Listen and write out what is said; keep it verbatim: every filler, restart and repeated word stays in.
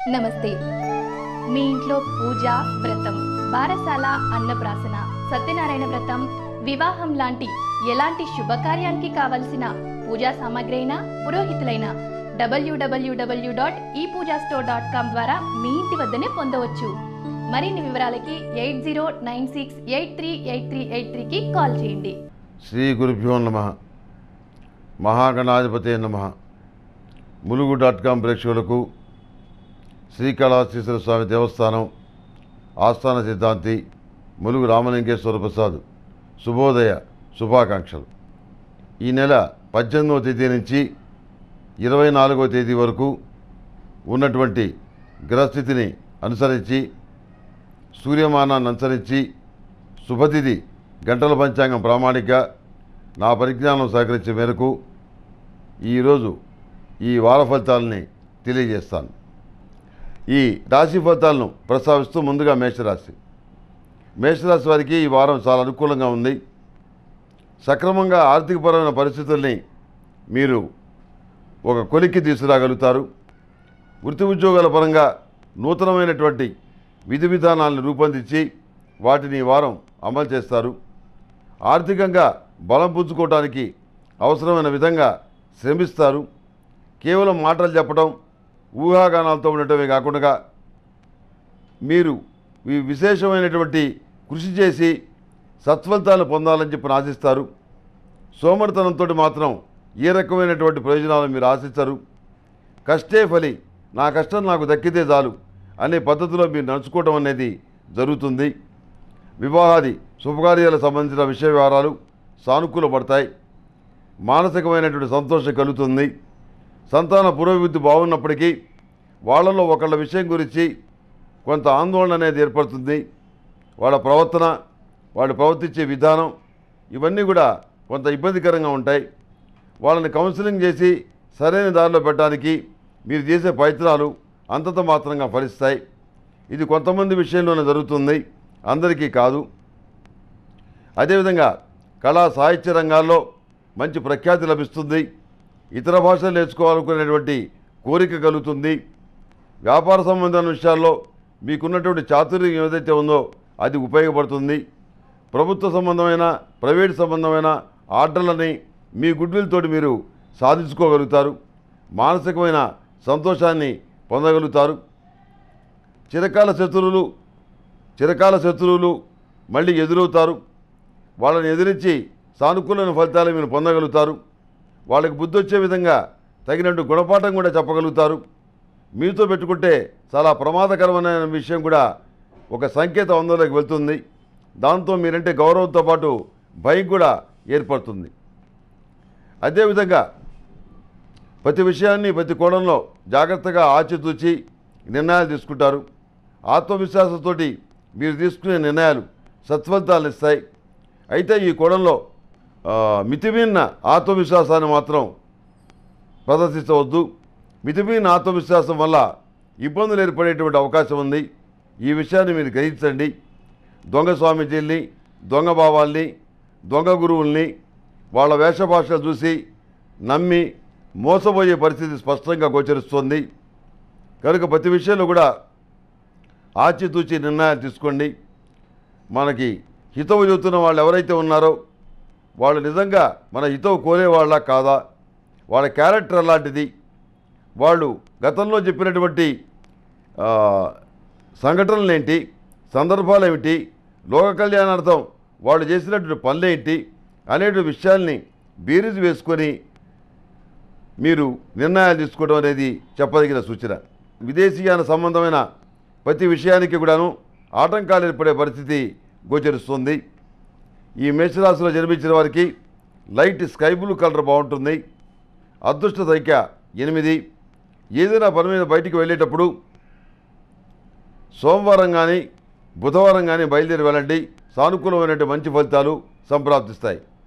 నమస్తే. మీ ఇంట్లో పూజ, వ్రతం, బారసాల, అన్నప్రాసన, సత్యనారాయణ వ్రతం, వివాహం లాంటి ఎలాంటి శుభకార్యానికి కావలసిన పూజా సామాగ్రి అయినా పురోహితులైన డబ్ల్యూడబ్ల్యూడబ్ల్యూ డాట్ ఈ పూజా స్టోర్ డాట్ కామ్ ద్వారా మీ ఇంటి వద్దనే పొందవచ్చు. మరిన్ని వివరాలకి eight zero nine six eight three eight three eight త్రీకి కాల్ చేయండి. శ్రీ గురుభ్యో నమః. మహాగణాధిపతే నమః. ములుగు డాట్ కామ్ ప్రేక్షకులకు శ్రీకాళహస్తీశ్వర స్వామి దేవస్థానం ఆస్థాన సిద్ధాంతి ములుగు రామలింగేశ్వర ప్రసాద్ శుభోదయ శుభాకాంక్షలు. ఈ నెల పద్దెనిమిదవ తేదీ నుంచి ఇరవై నాలుగవ తేదీ వరకు ఉన్నటువంటి గ్రహస్థితిని అనుసరించి, సూర్యమానాన్ని అనుసరించి, శుభతిథి గంటల పంచాంగం ప్రామాణిక నా పరిజ్ఞానం సహకరించే మేరకు ఈరోజు ఈ వార ఫలితాలని తెలియజేస్తాను. ఈ రాశి ఫలితాలను ప్రస్తావిస్తూ ముందుగా మేషరాశి. మేషరాశి వారికి ఈ వారం చాలా అనుకూలంగా ఉంది. సక్రమంగా ఆర్థికపరమైన పరిస్థితుల్ని మీరు ఒక కొలిక్కి తీసుకురాగలుగుతారు. వృత్తి ఉద్యోగాల పరంగా నూతనమైనటువంటి విధి విధానాలను రూపొందించి వాటిని ఈ వారం అమలు చేస్తారు. ఆర్థికంగా బలం పుంజుకోవడానికి అవసరమైన విధంగా శ్రమిస్తారు. కేవలం మాటలు చెప్పడం, ఊహాగానాలతో ఉండటమే కాకుండా మీరు ఈ విశేషమైనటువంటి కృషి చేసి సత్ఫలితాలను పొందాలని చెప్పి ఆశిస్తారు. సోమరితనంతో మాత్రం ఏ రకమైనటువంటి ప్రయోజనాలను మీరు ఆశించరు. కష్టే ఫలి, నా కష్టం నాకు దక్కితే చాలు అనే పద్ధతిలో మీరు నడుచుకోవడం అనేది జరుగుతుంది. వివాహాది శుభకార్యాలకు సంబంధించిన విషయ వ్యవహారాలు సానుకూలపడతాయి. మానసికమైనటువంటి సంతోషం కలుగుతుంది. సంతాన పురోభివృద్ధి బాగున్నప్పటికీ వాళ్ళలో ఒకళ్ళ విషయం గురించి కొంత ఆందోళన అనేది ఏర్పడుతుంది. వాళ్ళ ప్రవర్తన, వాళ్ళు ప్రవర్తించే విధానం ఇవన్నీ కూడా కొంత ఇబ్బందికరంగా ఉంటాయి. వాళ్ళని కౌన్సిలింగ్ చేసి సరైన దారిలో పెట్టడానికి మీరు చేసే ప్రయత్నాలు అంతంత మాత్రంగా ఫలిస్తాయి. ఇది కొంతమంది విషయంలోనే జరుగుతుంది, అందరికీ కాదు. అదేవిధంగా కళా సాహిత్య రంగాల్లో మంచి ప్రఖ్యాతి లభిస్తుంది. ఇతర భాషలు నేర్చుకోవాలనుకునేటువంటి కోరిక కలుగుతుంది. వ్యాపార సంబంధమైన విషయాల్లో మీకున్నటువంటి చాతుర్యం ఏదైతే ఉందో అది ఉపయోగపడుతుంది. ప్రభుత్వ సంబంధమైన, ప్రైవేట్ సంబంధమైన ఆర్డర్లని మీ గుడ్విల్ తోటి మీరు సాధించుకోగలుగుతారు. మానసికమైన సంతోషాన్ని పొందగలుగుతారు. చిరకాల శత్రువులు చిరకాల శత్రువులు మళ్ళీ ఎదురవుతారు. వాళ్ళని ఎదిరించి సానుకూలమైన ఫలితాలు మీరు పొందగలుగుతారు. వాళ్ళకి బుద్ధి వచ్చే విధంగా తగినట్టు గుణపాఠం కూడా చెప్పగలుగుతారు. మీతో పెట్టుకుంటే చాలా ప్రమాదకరమైన విషయం కూడా ఒక సంకేతం అందులోకి వెళ్తుంది. దాంతో మీరంటే గౌరవంతో పాటు భయం కూడా ఏర్పడుతుంది. అదేవిధంగా ప్రతి విషయాన్ని ప్రతి కోణంలో జాగ్రత్తగా ఆచితూచి నిర్ణయాలు తీసుకుంటారు. ఆత్మవిశ్వాసంతో మీరు తీసుకునే నిర్ణయాలు సత్ఫలితాలను ఇస్తాయి. అయితే ఈ కోణంలో మితిమీరిన ఆత్మవిశ్వాసాన్ని మాత్రం ప్రదర్శించవద్దు. మితిమీరిన ఆత్మవిశ్వాసం వల్ల ఇబ్బందులు ఏర్పడేటువంటి అవకాశం ఉంది. ఈ విషయాన్ని మీరు గ్రహించండి. దొంగ స్వామీజీల్ని, దొంగ భావాల్ని, దొంగ గురువుల్ని వాళ్ళ వేషభాషలు చూసి నమ్మి మోసపోయే పరిస్థితి స్పష్టంగా గోచరిస్తుంది. కనుక ప్రతి విషయంలో కూడా ఆచితూచి నిర్ణయాలు తీసుకోండి. మనకి హితవు చెబుతున్న వాళ్ళు ఎవరైతే ఉన్నారో వాళ్ళు నిజంగా మన హితవు కోరేవాళ్ళ కాదా, వాళ్ళ క్యారెక్టర్ అలాంటిది, వాళ్ళు గతంలో చెప్పినటువంటి సంఘటనలు ఏంటి, సందర్భాలు ఏమిటి, లోక కళ్యాణార్థం వాళ్ళు చేసినటువంటి పనులేంటి అనేటువంటి విషయాల్ని బేరీజు వేసుకొని మీరు నిర్ణయాలు తీసుకోవడం అనేది చెప్పదగిన సూచన. విదేశీయాన సంబంధమైన ప్రతి విషయానికి కూడాను ఆటంకాలు ఏర్పడే పరిస్థితి గోచరిస్తుంది. ఈ మేషరాశిలో జన్మించిన వారికి లైట్ స్కై బ్లూ కలర్ బాగుంటుంది. అదృష్ట సంఖ్య ఎనిమిది. ఏదైనా పని మీద బయటికి వెళ్ళేటప్పుడు సోమవారం కానీ బుధవారం కానీ బయలుదేరి వెళ్ళండి. సానుకూలమైనటువంటి మంచి ఫలితాలు సంప్రాప్తిస్తాయి.